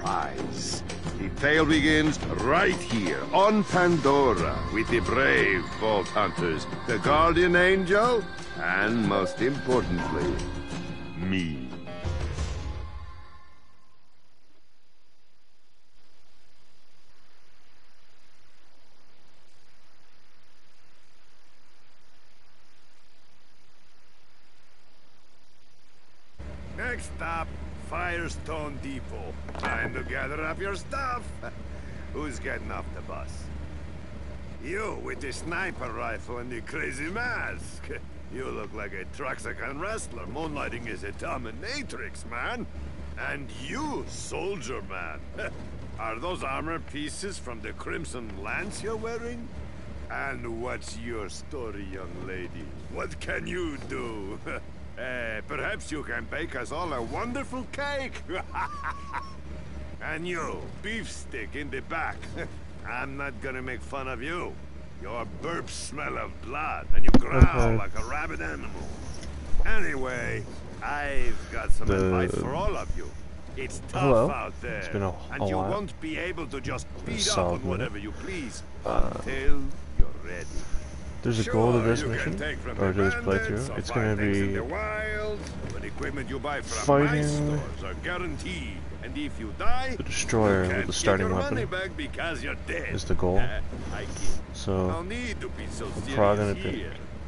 prize. The tale begins right here on Pandora with the brave vault hunters, the guardian angel, and most importantly, me. Next stop, Firestone Depot. Time to gather up your stuff. Who's getting off the bus? You with the sniper rifle and the crazy mask. You look like a Traxican wrestler moonlighting as a dominatrix, man. And you, soldier man. Are those armor pieces from the Crimson Lance you're wearing? And what's your story, young lady? What can you do? Perhaps you can bake us all a wonderful cake. And you, beefstick in the back. I'm not gonna make fun of you. Your burps smell of blood, and you growl like a rabid animal. Anyway, I've got some advice for all of you. It's tough out there, it's been a and you while. won't be able to just beat up on whatever you please until you're ready. There's a goal to this mission, or to this playthrough. It's going to be fighting and if you die, the destroyer with the starting weapon is the goal. So we're probably going to be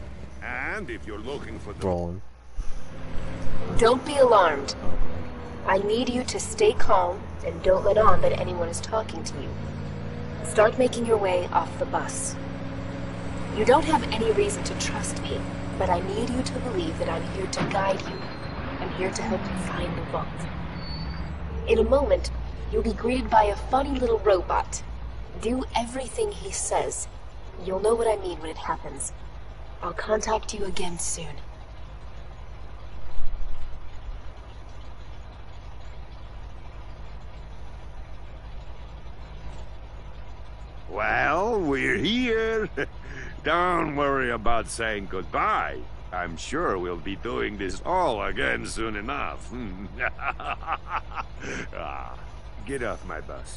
rolling. Don't be alarmed. I need you to stay calm and don't let on that anyone is talking to you. Start making your way off the bus. You don't have any reason to trust me, but I need you to believe that I'm here to guide you. I'm here to help you find the vault. In a moment, you'll be greeted by a funny little robot. Do everything he says. You'll know what I mean when it happens. I'll contact you again soon. Well, we're here. Don't worry about saying goodbye. I'm sure we'll be doing this all again soon enough. Get off my bus.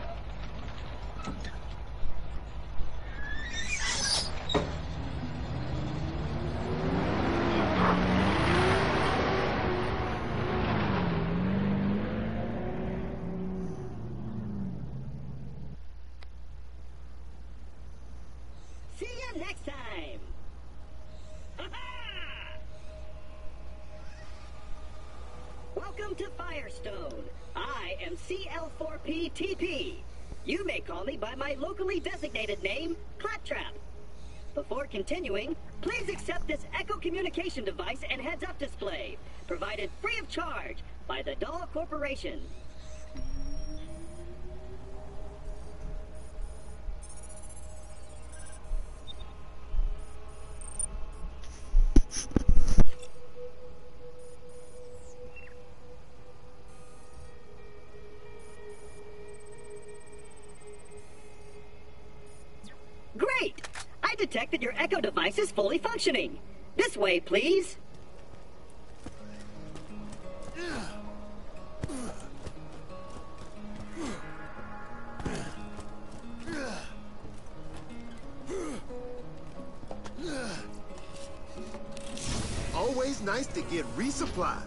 See you next time! Welcome to Firestone. I am CL4PTP. You may call me by my locally designated name, Claptrap. Before continuing, please accept this Echo communication device and heads-up display, provided free of charge by the Dahl Corporation. Great! I detect that your Echo device is fully functioning. This way, please. Always nice to get resupplied.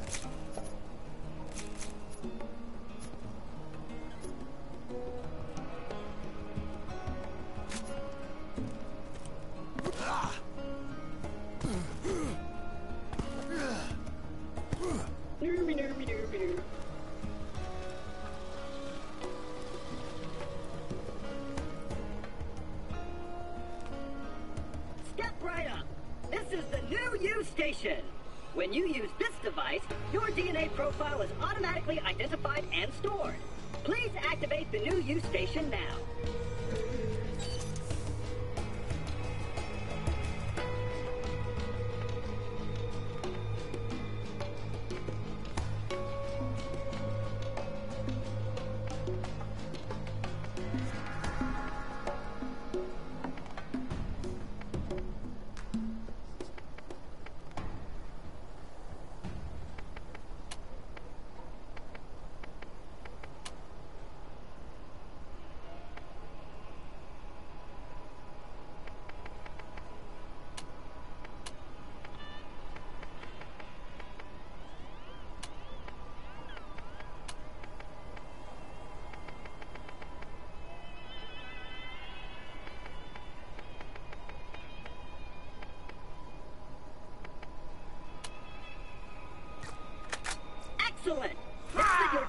Step right up. This is the new U station. When you use this device, your DNA profile is automatically identified and stored. Please activate the new U station now.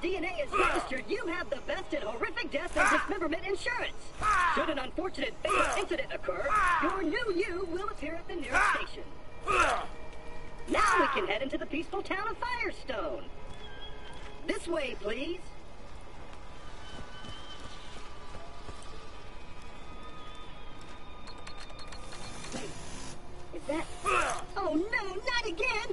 DNA is registered, you have the best in horrific death and dismemberment insurance. Should an unfortunate fatal incident occur, your new you will appear at the nearest station. Now we can head into the peaceful town of Firestone. This way, please. Wait, is that... Oh no, not again!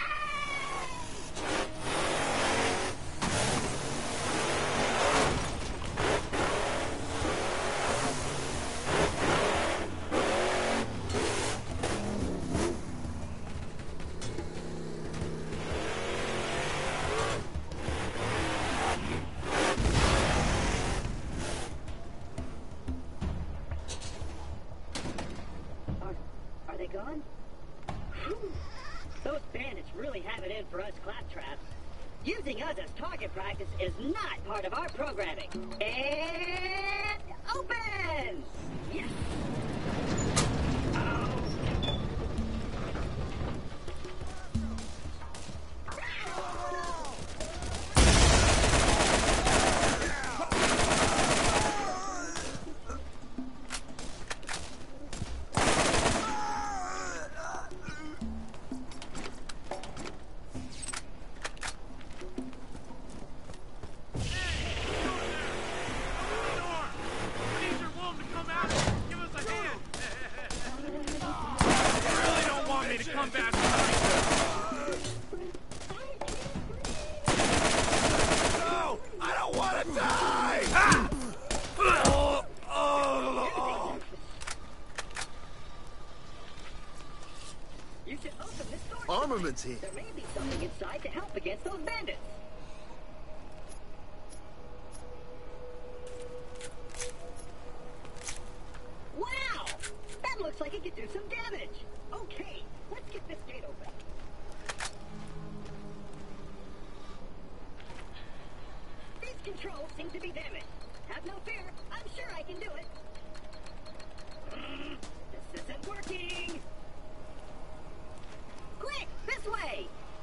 Are they gone? Whew. Those bandits really have it in for us claptraps. Using us as target practice is not part of our programming. And open! Yes! Oh. Armaments here. There may be something inside to help against those bandits. Wow! That looks like it could do some damage. Okay, let's get this gate open. These controls seem to be damaged. Have no fear, I'm sure I can do it. This isn't working. Quick, this way!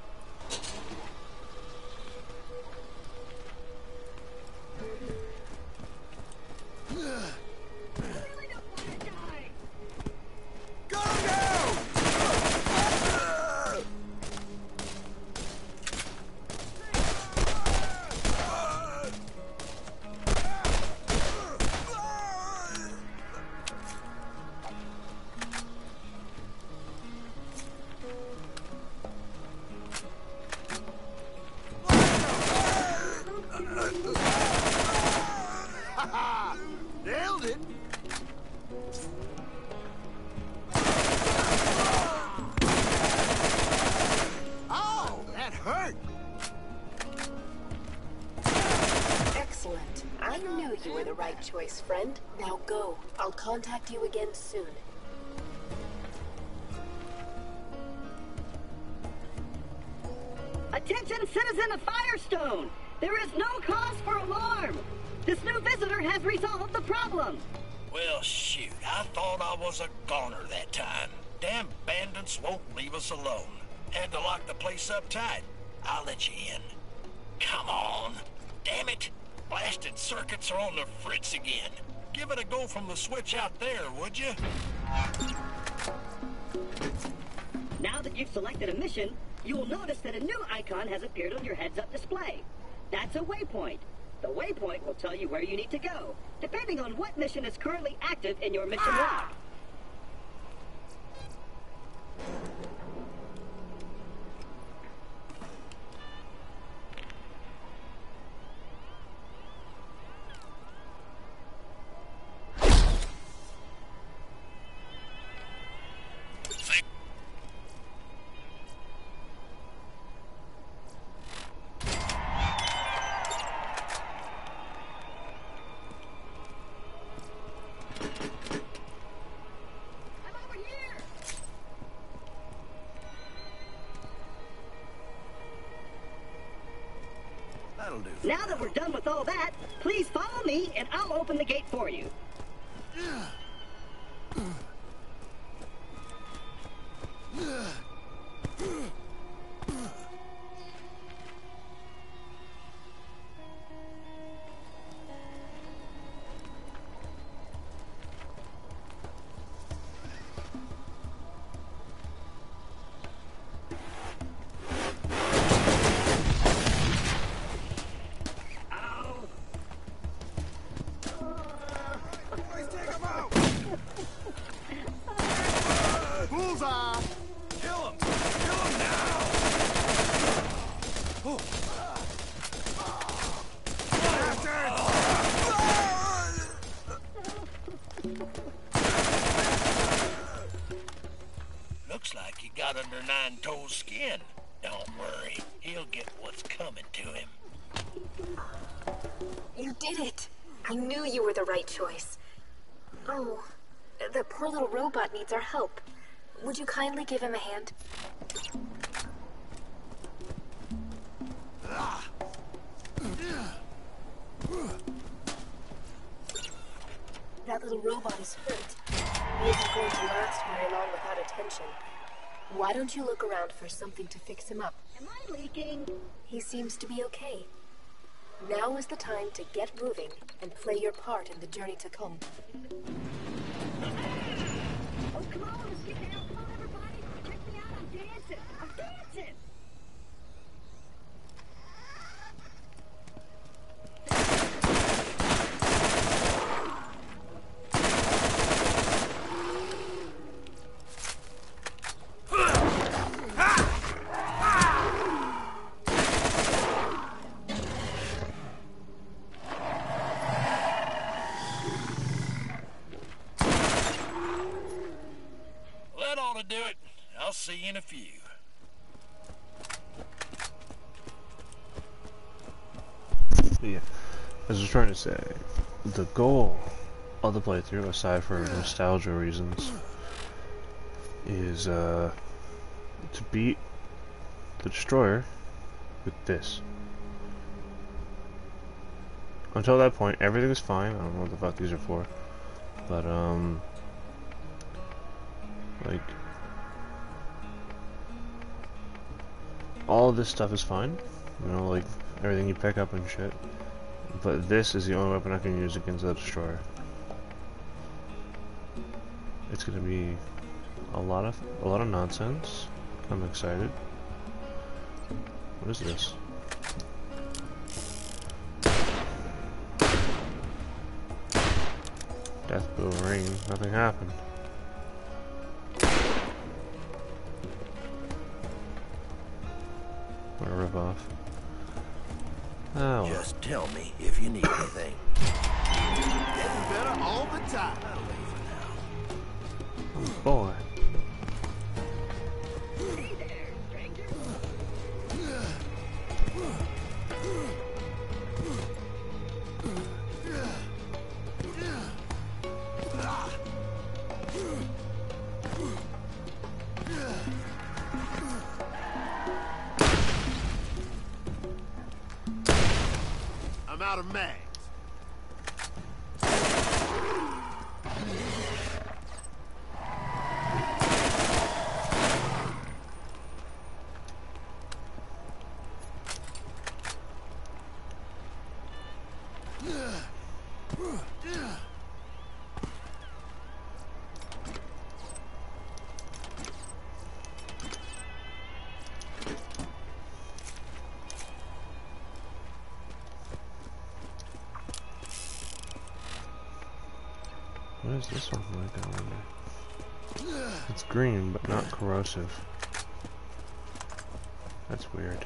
I really don't want to die! Go now! Nailed it! Oh, that hurt! Excellent. I knew you were the right choice, friend. Now go. I'll contact you again soon. Attention, citizen of Firestone! There is no cause for alarm! This new visitor has resolved the problem! Well, shoot, I thought I was a goner that time. Damn bandits won't leave us alone. Had to lock the place up tight. I'll let you in. Come on. Damn it. Blasted circuits are on the fritz again. Give it a go from the switch out there, would you? Now that you've selected a mission, you will notice that a new icon has appeared on your heads-up display. That's a waypoint. The waypoint will tell you where you need to go, depending on what mission is currently active in your mission log. Now that we're done with all that, please follow me and I'll open the gate for you. Bullseye! Kill him! Kill him now! Oh. Looks like he got under Nine Toes' skin. Don't worry, he'll get what's coming to him. You did it! I knew you were the right choice. Oh, the poor little robot needs our help. Would you kindly give him a hand? That little robot is hurt. He isn't going to last very long without attention. Why don't you look around for something to fix him up? Am I leaking? He seems to be okay. Now is the time to get moving and play your part in the journey to come. Oh, come on, let's get down. Come on, everybody. Check me out. I'm dancing. I'm dancing. That ought to do it. I'll see you in a few. Yeah, as I was trying to say, the goal of the playthrough, aside for nostalgia reasons, is to beat the Destroyer with this. Until that point, everything is fine. I don't know what the fuck these are for, but like, all of this stuff is fine, you know, like everything you pick up and shit. But this is the only weapon I can use against the Destroyer. It's gonna be a lot of nonsense. I'm excited. What is this? Death Bow Ring. Nothing happened. What a ripoff. Oh. Just tell me if you need anything. Getting better all the time. Oh boy. Hey there, stranger. I'm out of mags. What is this one like, I wonder? It's green, but not corrosive. That's weird.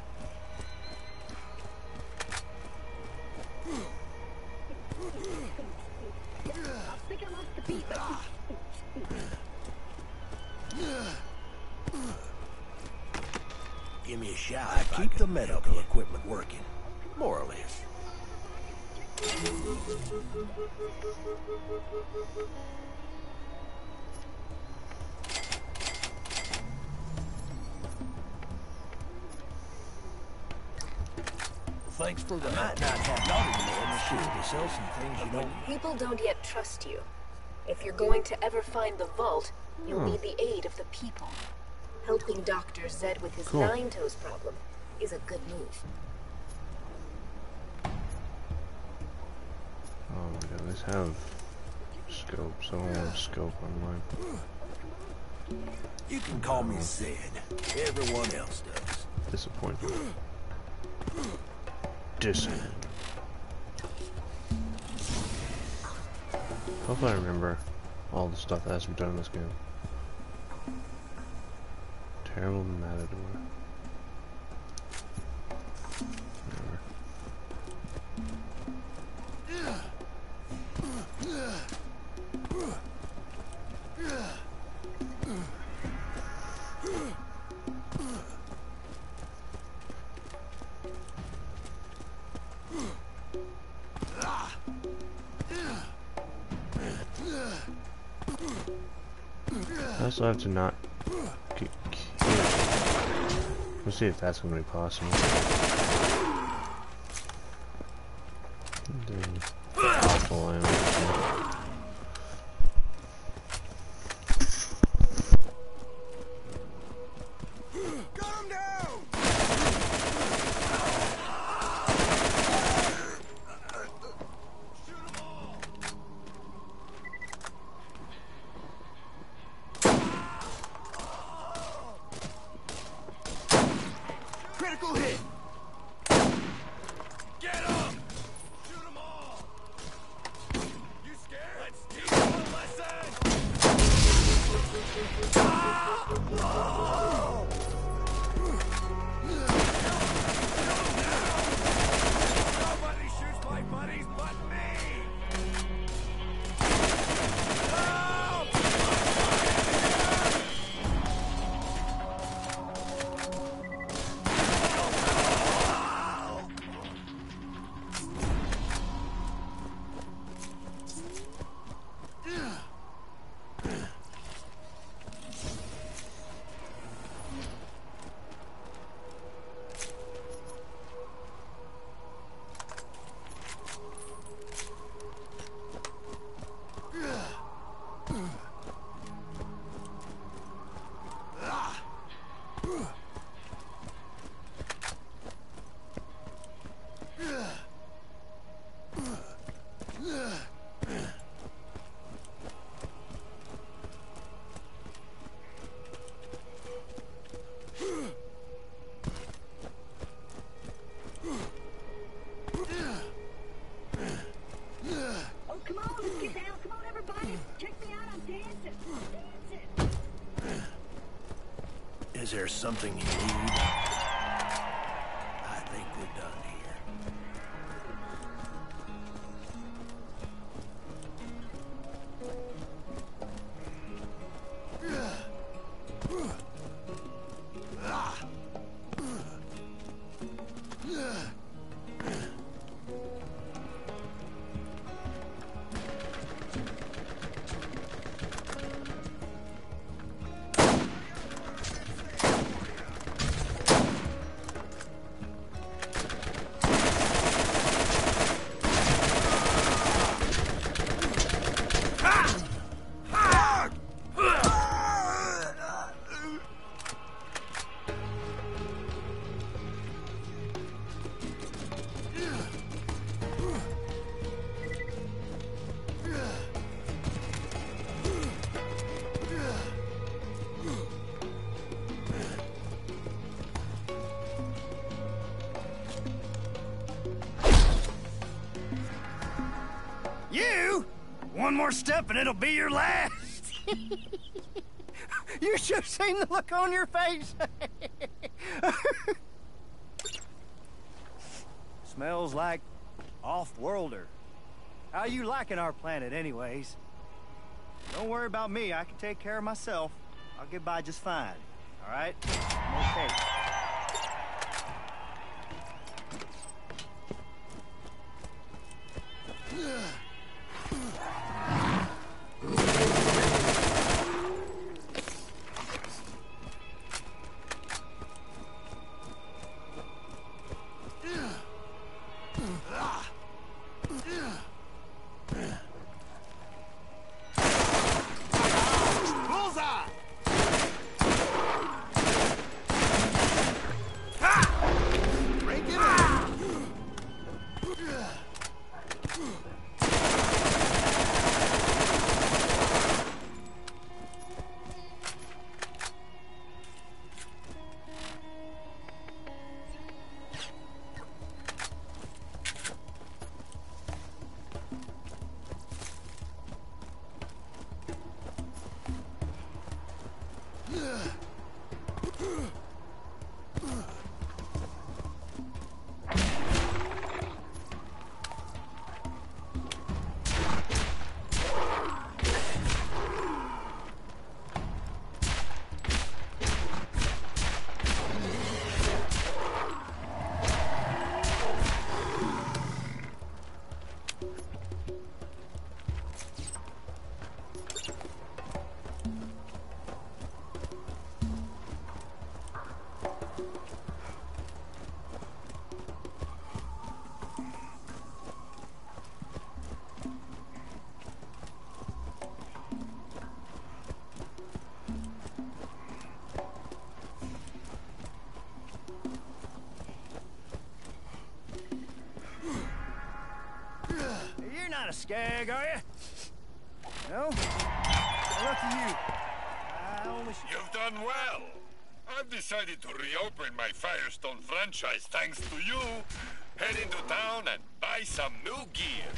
I think I lost the beat, but... Give me a shout. I keep the medical equipment working, more or less. Thanks for the might not have nothing more than to sell some things you don't. People don't yet trust you. If you're going to ever find the vault, you'll need the aid of the people. Helping Dr. Zed with his Nine Toes problem is a good move. Oh my god, these have scopes. I don't want a scope on mine. You can call me Zed. Everyone else does. Disappointing. Hopefully I remember all the stuff that has to be done in this game. Terrible matador. I also have to not get killed. Let's see if that's going to be possible. Awful animation. Critical hit! Get him! Shoot them all! You scared? Let's teach you a lesson! Nobody shoots my buddies but me! Is there something you need? I think we're done here. You? One more step and it'll be your last. You should have seen the look on your face. Smells like off-worlder. How you liking our planet anyways? Don't worry about me. I can take care of myself. I'll get by just fine. All right? I'm okay. You're not a skag, are you? No? Well, lucky you. I only... You've done well. I've decided to reopen my Firestone franchise thanks to you. Head into town and buy some new gear.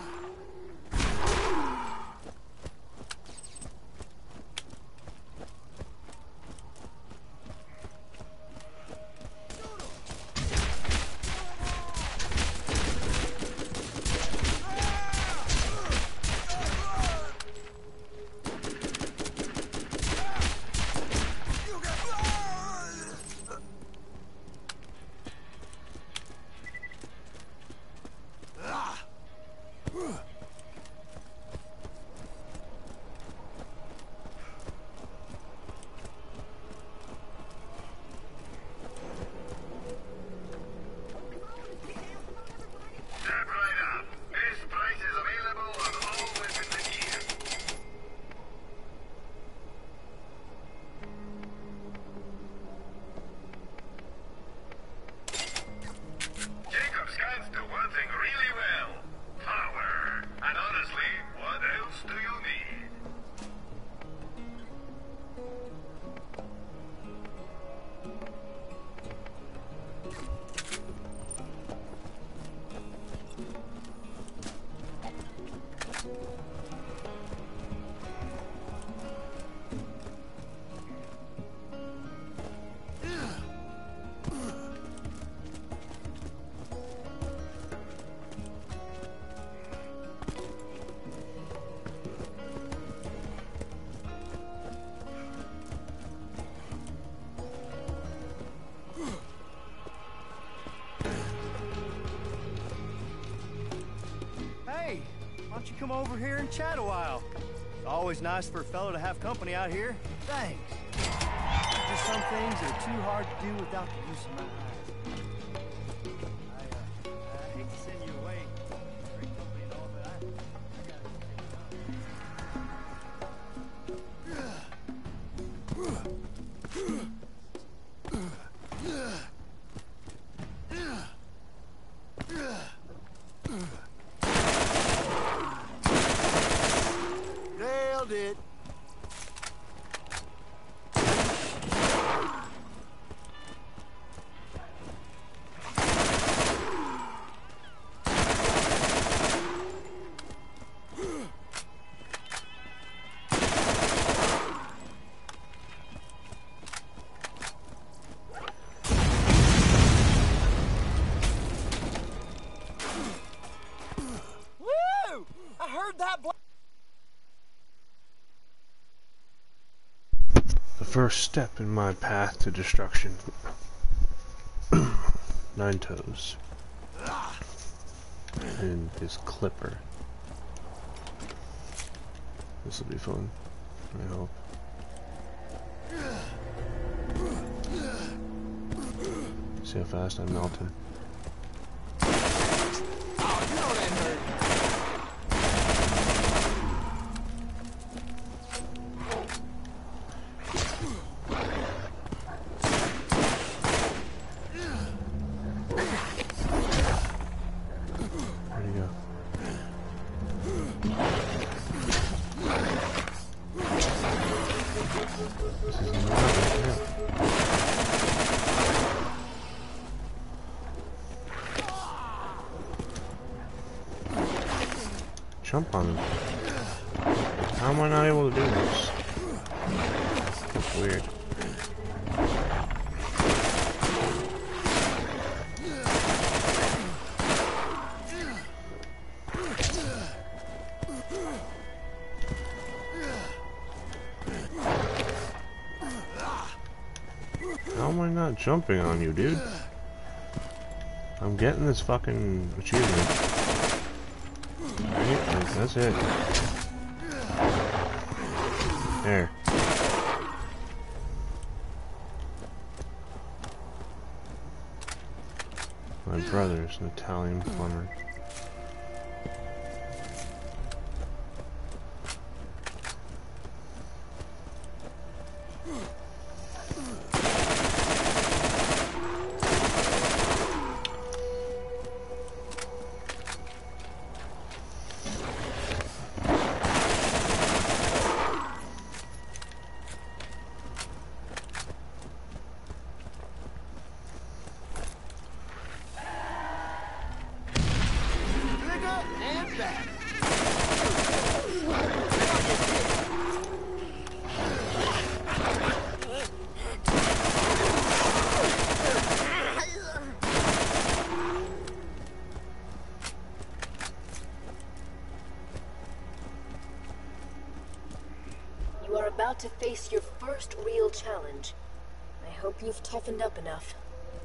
Hey, why don't you come over here and chat a while? It's always nice for a fellow to have company out here. Thanks. There's some things that are too hard to do without the use of my eyes. I hate to send you away. Great company and all, but I gotta nailed it. Woo! I heard that. The first step in my path to destruction. 9 toes. And his clipper. This will be fun, I hope. See how fast I'm melting. Oh, you know that hurt. Where'd he go? This is not right. Jump on him. How am I not able to do this? That's weird. How am I not jumping on you, dude? I'm getting this fucking achievement. That's it. There. My brother's an Italian plumber. You are about to face your first real challenge. I hope you've toughened up enough.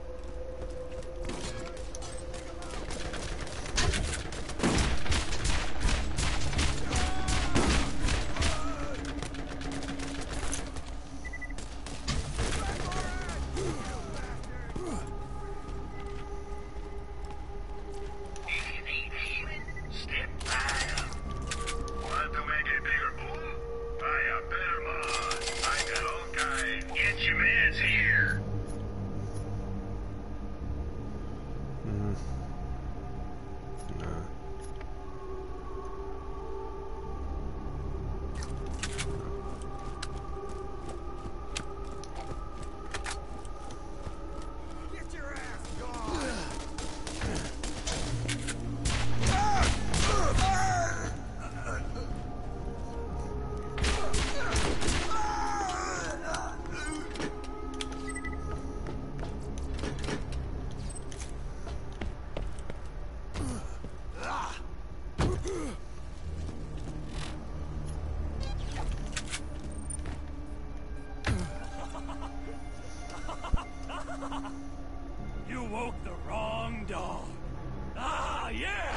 You woke the wrong dog. Ah, yeah!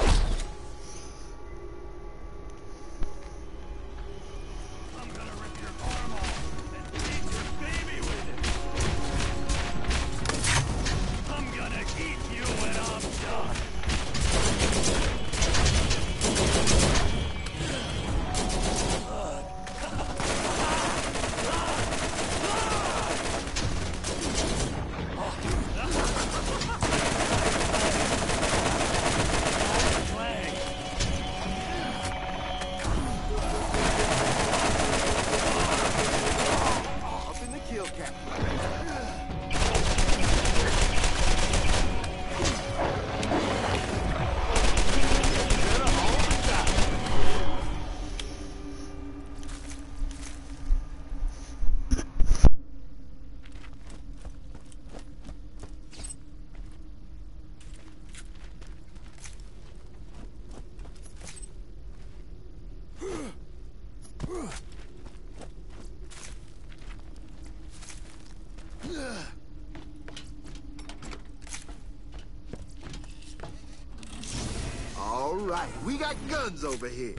I'm gonna rip your arm off and feed your baby with it. I'm gonna eat you when I'm done. All right, we got guns over here.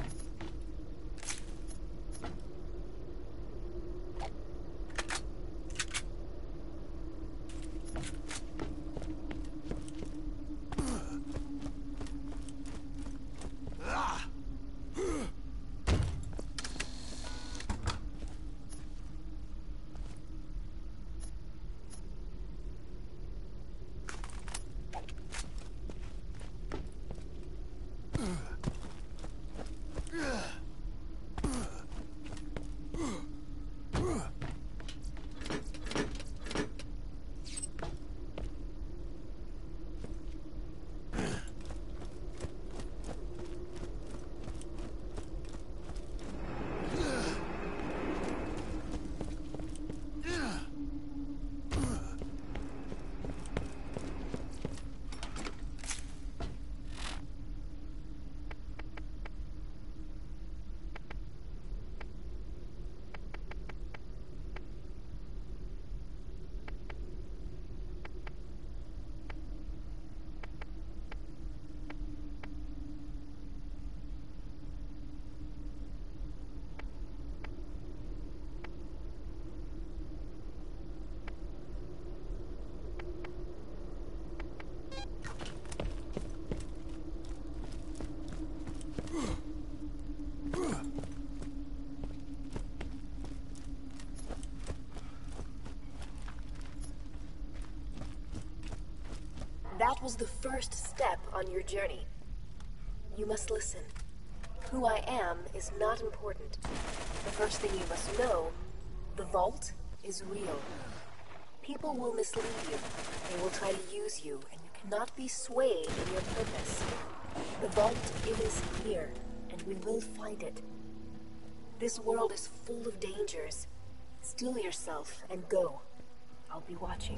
was the first step on your journey. You must listen. Who I am is not important. The first thing you must know, the vault is real. People will mislead you. They will try to use you, and you cannot be swayed in your purpose. The vault, it is here, and we will find it. This world is full of dangers. Steel yourself and go. I'll be watching.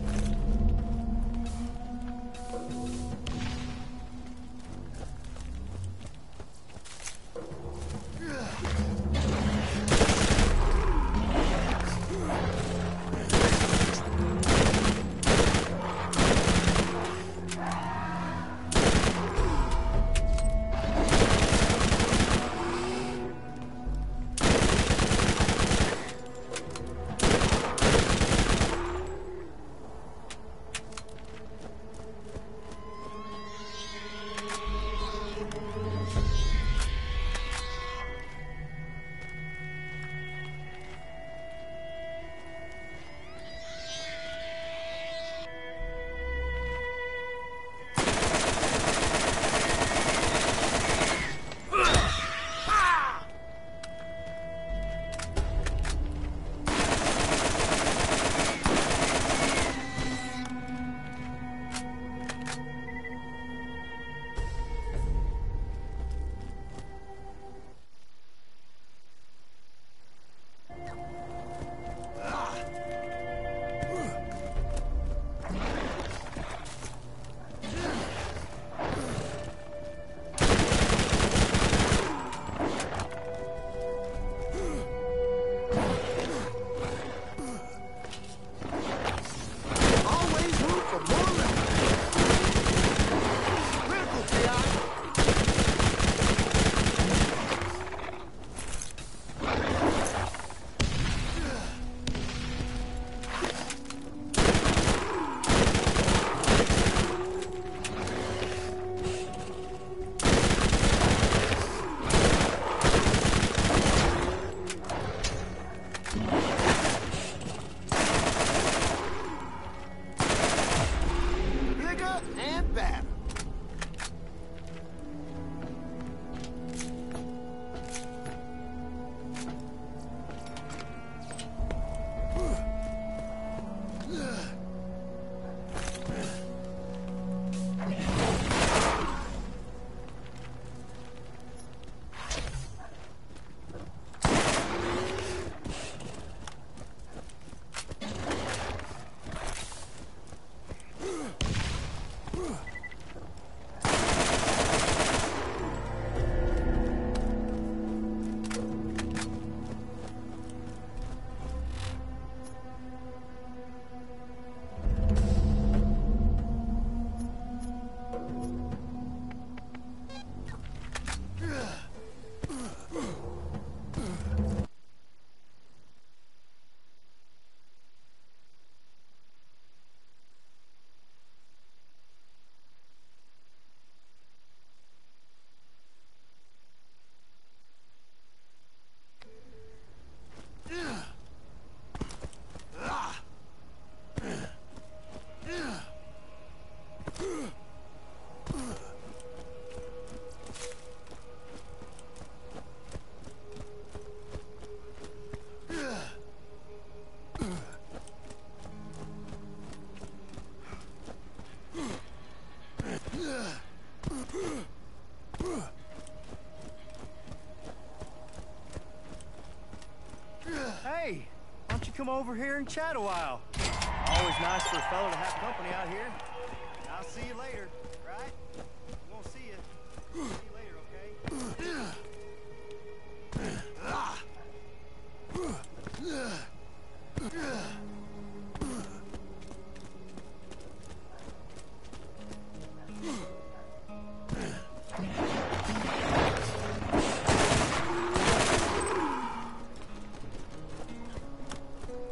Hey, why don't you come over here and chat a while? Always nice for a fellow to have company out here. I'll see you later, right? I'm gonna see you. See you later, okay?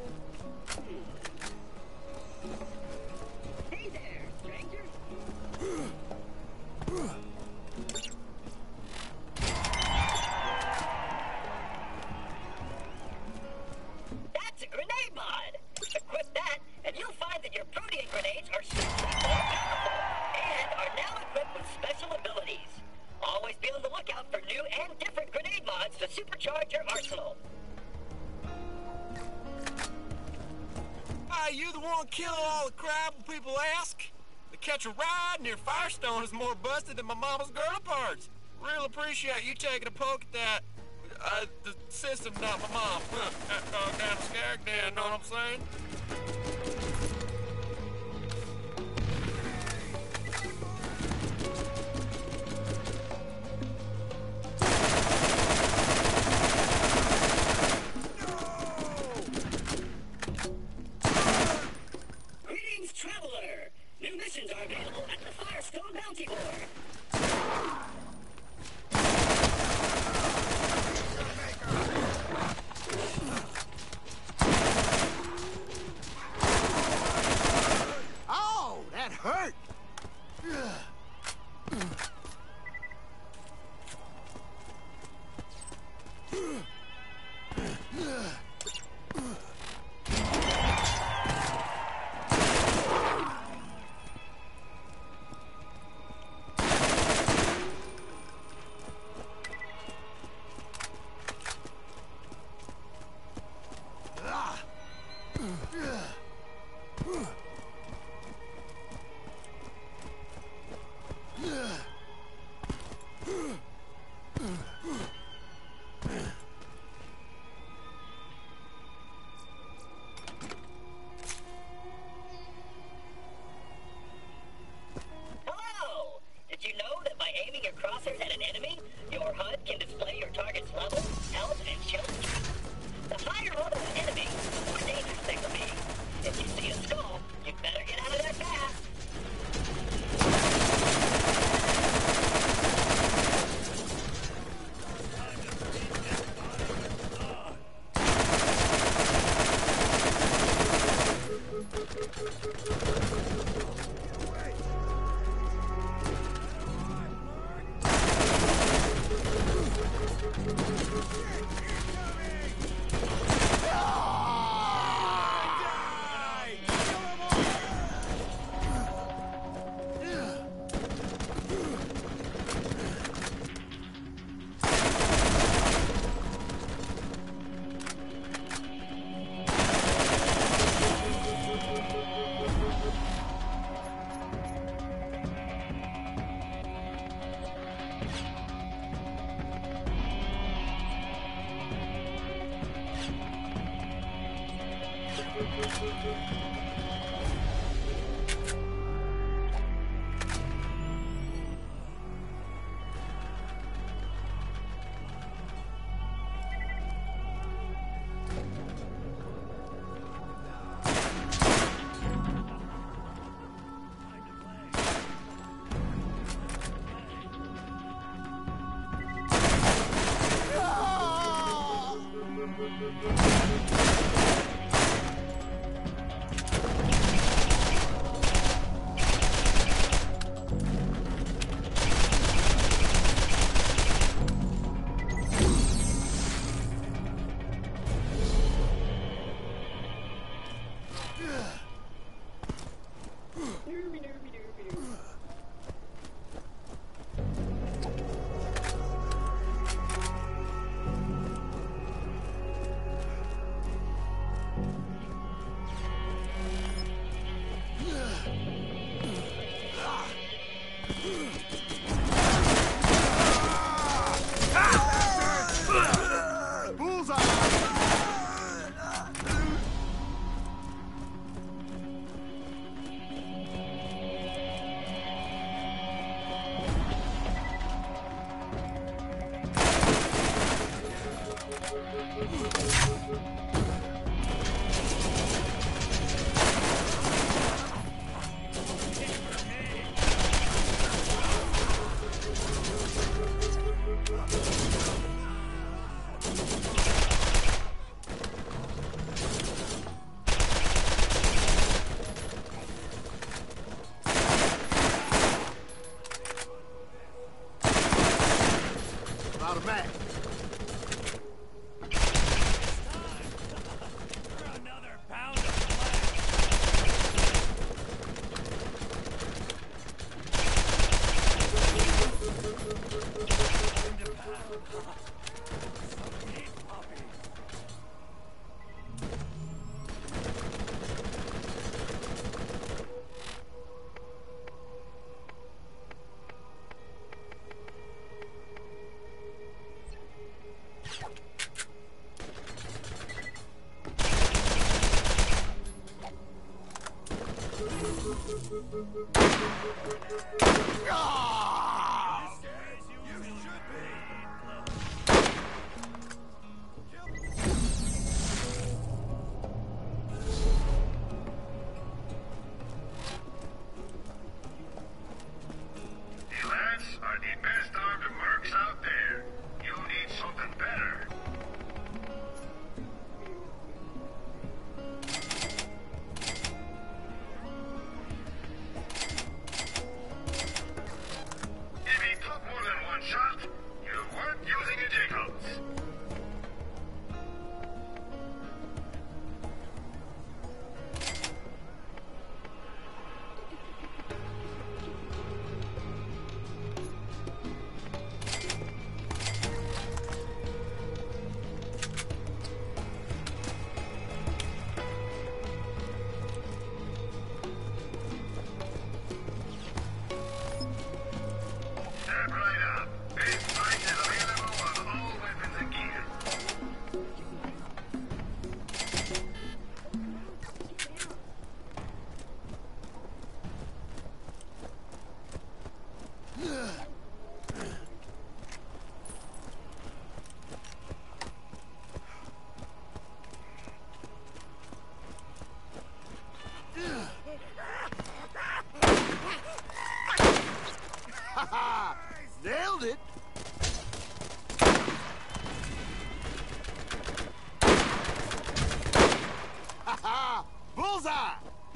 Hey there, stranger. supercharge your arsenal. Are you the one killing all the crap when people ask? The catch a ride near Firestone is more busted than my mama's girl parts. Real appreciate you taking a poke at that. The system, not my mom. Kind of scared then, know what I'm saying? Greetings, traveler. New missions are available at the Firestone Bounty Board. Oh, that hurt. Hello! Did you know that by aiming your crosshairs at an enemy, your HUD can display your target's level, health, and shield strength? The higher level the enemy, the more dangerous they will be. If you see a skull, you better get out of their path. Nailed it! Ha ha! Bullseye!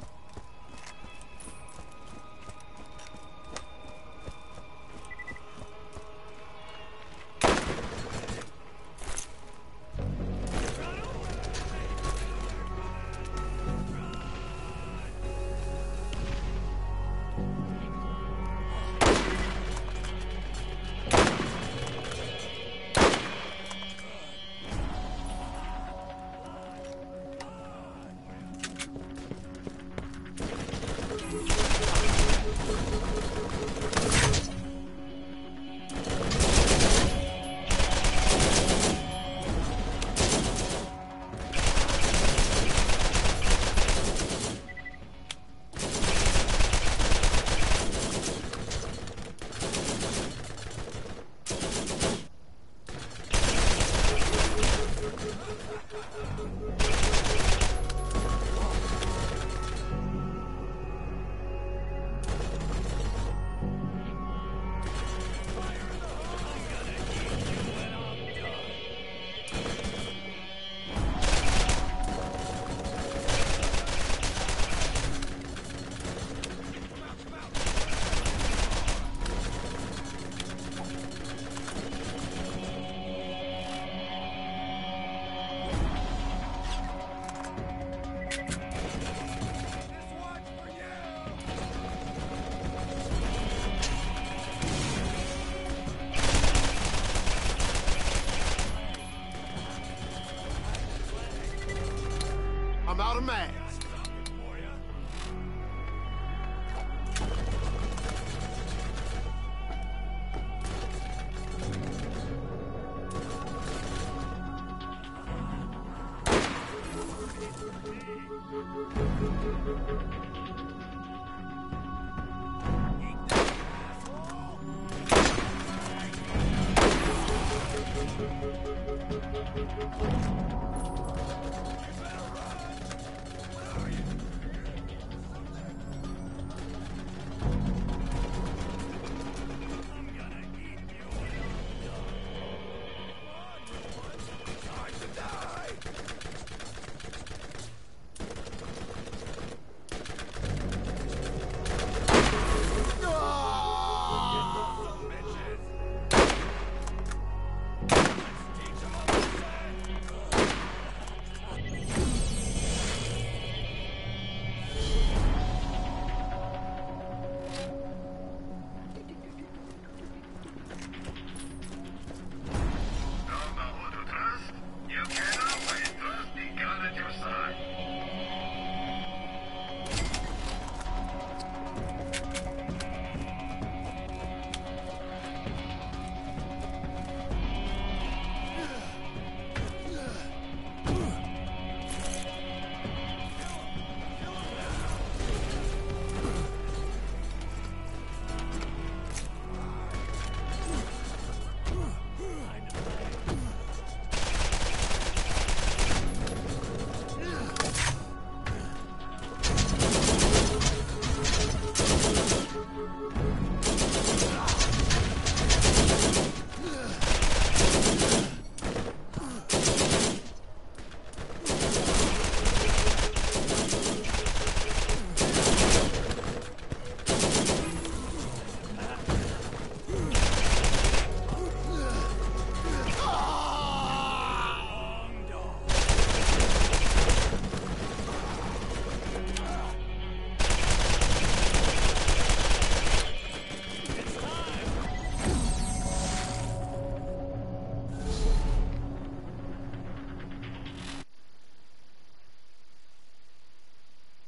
I'm out of mags.